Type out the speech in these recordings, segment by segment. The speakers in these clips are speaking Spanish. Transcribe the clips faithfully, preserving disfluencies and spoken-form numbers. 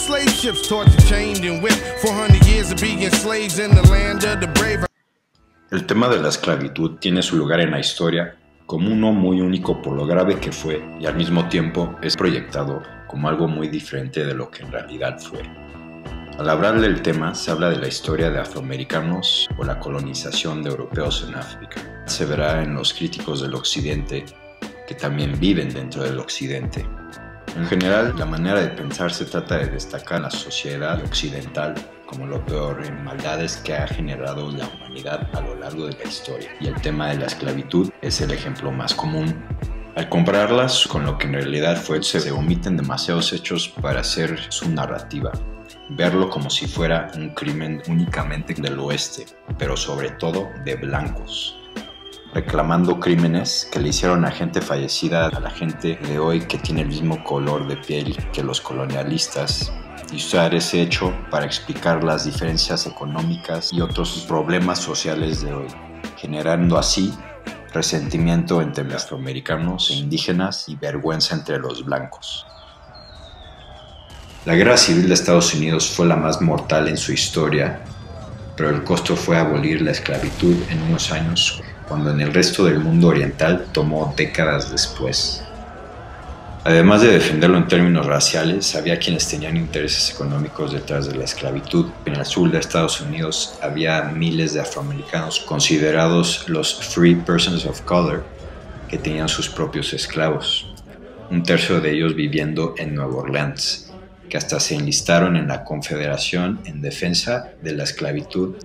slave ships tortured, chained and whipped. four hundred years of being slaves in the land of the brave. El tema de la esclavitud tiene su lugar en la historia como uno muy único por lo grave que fue y al mismo tiempo es proyectado como algo muy diferente de lo que en realidad fue. Al hablar del tema se habla de la historia de afroamericanos o la colonización de europeos en África. Se verá en los críticos del occidente que también viven dentro del occidente. En general, la manera de pensar se trata de destacar la sociedad occidental como lo peor en maldades que ha generado la humanidad a lo largo de la historia. Y el tema de la esclavitud es el ejemplo más común. Al compararlas con lo que en realidad fue, se omiten demasiados hechos para hacer su narrativa. Verlo como si fuera un crimen únicamente del oeste, pero sobre todo de blancos, reclamando crímenes que le hicieron a gente fallecida a la gente de hoy que tiene el mismo color de piel que los colonialistas, y usar ese hecho para explicar las diferencias económicas y otros problemas sociales de hoy, generando así resentimiento entre los afroamericanos e indígenas y vergüenza entre los blancos. La Guerra Civil de Estados Unidos fue la más mortal en su historia, pero el costo fue abolir la esclavitud en unos años, cuando en el resto del mundo oriental tomó décadas después. Además de defenderlo en términos raciales, había quienes tenían intereses económicos detrás de la esclavitud. En el sur de Estados Unidos había miles de afroamericanos considerados los Free Persons of Color que tenían sus propios esclavos, un tercio de ellos viviendo en Nueva Orleans, que hasta se enlistaron en la Confederación en defensa de la esclavitud.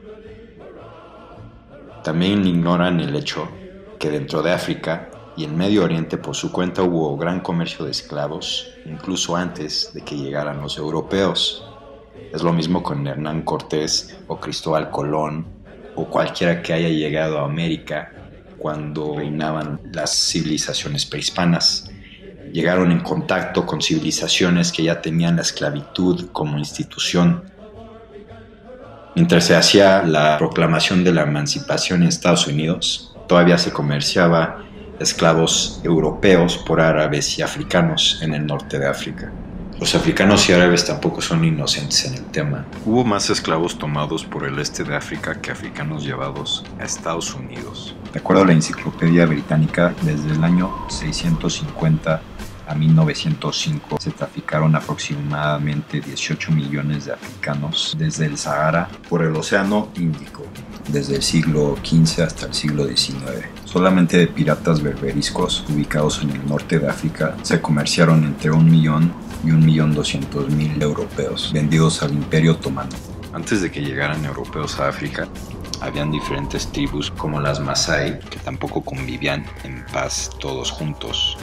También ignoran el hecho que dentro de África y en Medio Oriente por su cuenta hubo gran comercio de esclavos, incluso antes de que llegaran los europeos. Es lo mismo con Hernán Cortés o Cristóbal Colón o cualquiera que haya llegado a América cuando reinaban las civilizaciones prehispanas. Llegaron en contacto con civilizaciones que ya tenían la esclavitud como institución. Mientras se hacía la proclamación de la emancipación en Estados Unidos, todavía se comerciaba esclavos europeos por árabes y africanos en el norte de África. Los africanos y árabes tampoco son inocentes en el tema. Hubo más esclavos tomados por el este de África que africanos llevados a Estados Unidos. De acuerdo a la Enciclopedia Británica, desde el año seiscientos cincuenta a mil novecientos cinco se traficaron aproximadamente dieciocho millones de africanos desde el Sahara por el Océano Índico, desde el siglo quince hasta el siglo diecinueve. Solamente de piratas berberiscos ubicados en el norte de África se comerciaron entre un millón y un millón doscientos mil europeos vendidos al Imperio Otomano. Antes de que llegaran europeos a África, habían diferentes tribus como las Masái que tampoco convivían en paz todos juntos.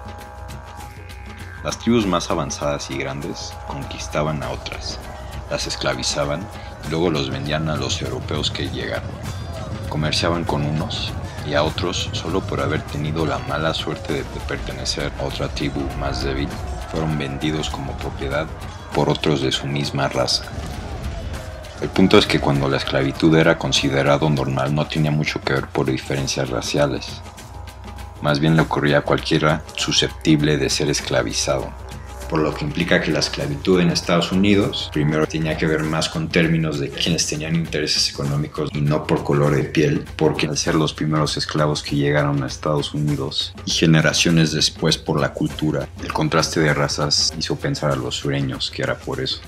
Las tribus más avanzadas y grandes conquistaban a otras, las esclavizaban y luego los vendían a los europeos que llegaron. Comerciaban con unos y a otros solo por haber tenido la mala suerte de pertenecer a otra tribu más débil, fueron vendidos como propiedad por otros de su misma raza. El punto es que cuando la esclavitud era considerado normal no tenía mucho que ver por diferencias raciales. Más bien le ocurría a cualquiera susceptible de ser esclavizado. Por lo que implica que la esclavitud en Estados Unidos primero tenía que ver más con términos de quienes tenían intereses económicos y no por color de piel, porque al ser los primeros esclavos que llegaron a Estados Unidos y generaciones después por la cultura, el contraste de razas hizo pensar a los sureños que era por eso.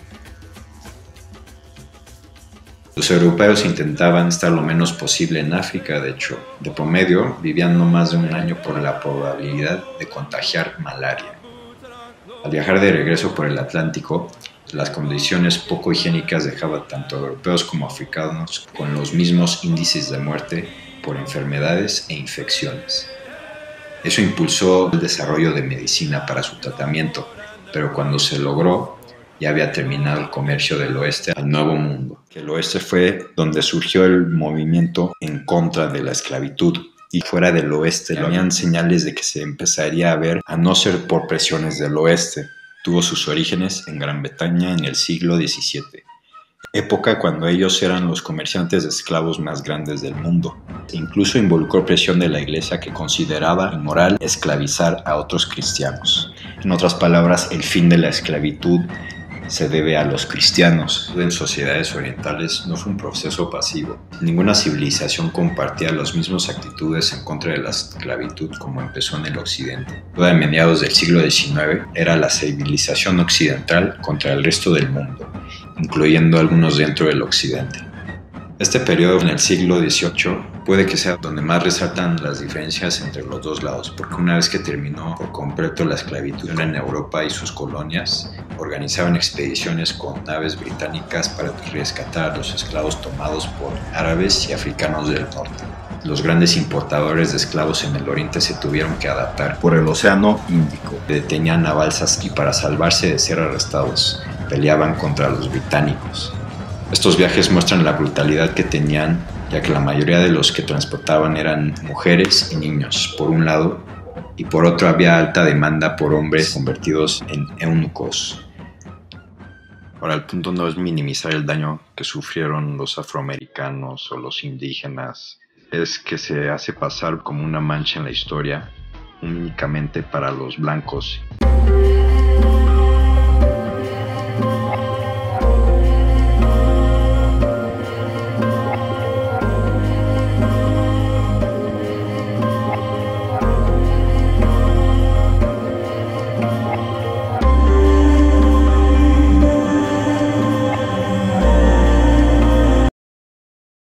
Los europeos intentaban estar lo menos posible en África, de hecho, de promedio vivían no más de un año por la probabilidad de contagiar malaria. Al viajar de regreso por el Atlántico, las condiciones poco higiénicas dejaban tanto europeos como africanos con los mismos índices de muerte por enfermedades e infecciones. Eso impulsó el desarrollo de medicina para su tratamiento, pero cuando se logró, ya había terminado el comercio del oeste al Nuevo Mundo. El oeste fue donde surgió el movimiento en contra de la esclavitud. Y fuera del oeste habían señales de que se empezaría a ver, a no ser por presiones del oeste. Tuvo sus orígenes en Gran Bretaña en el siglo diecisiete, época cuando ellos eran los comerciantes de esclavos más grandes del mundo. E incluso involucró presión de la iglesia que consideraba inmoral esclavizar a otros cristianos. En otras palabras, el fin de la esclavitud se debe a los cristianos. En sociedades orientales no fue un proceso pasivo. Ninguna civilización compartía las mismas actitudes en contra de la esclavitud como empezó en el occidente. Toda a mediados del siglo diecinueve era la civilización occidental contra el resto del mundo, incluyendo algunos dentro del occidente. Este periodo en el siglo dieciocho puede que sea donde más resaltan las diferencias entre los dos lados, porque una vez que terminó por completo la esclavitud en Europa y sus colonias, organizaban expediciones con naves británicas para rescatar a los esclavos tomados por árabes y africanos del norte. Los grandes importadores de esclavos en el oriente se tuvieron que adaptar por el Océano Índico. Detenían a balsas y para salvarse de ser arrestados, peleaban contra los británicos. Estos viajes muestran la brutalidad que tenían, ya que la mayoría de los que transportaban eran mujeres y niños, por un lado, y por otro había alta demanda por hombres convertidos en eunucos. Ahora, el punto no es minimizar el daño que sufrieron los afroamericanos o los indígenas, es que se hace pasar como una mancha en la historia únicamente para los blancos.